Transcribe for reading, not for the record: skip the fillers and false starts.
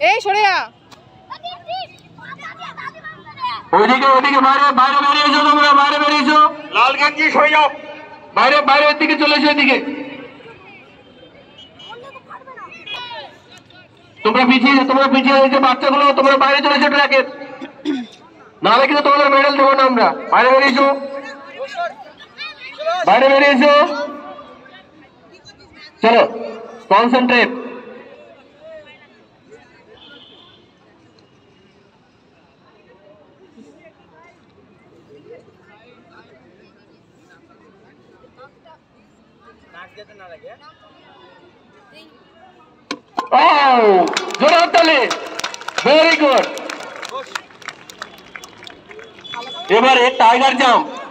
এই সরে যা। ওইদিকে ওইদিকে বাইরে বাইরে বেরিয়েছো, তোমরা বাইরে বেরিয়েছো। লাল গেঞ্জি সরে যাও, বাইরে বাইরের দিকে চলে এসো। এদিকে তোমরা পিছিয়ে এই যে বাচ্চাগুলো তোমরা বাইরে চলে এসো ট্র্যাকের, নাহলে কিন্তু তোমাদের মেডেল দেবো না আমরা। বাইরে বেরিয়েছো, বাইরে বেরিয়েছো, চলো কনসেন্ট্রেট। জোরে হাততালি, ভেরি গুড। এবারে টাইগার জাম্প।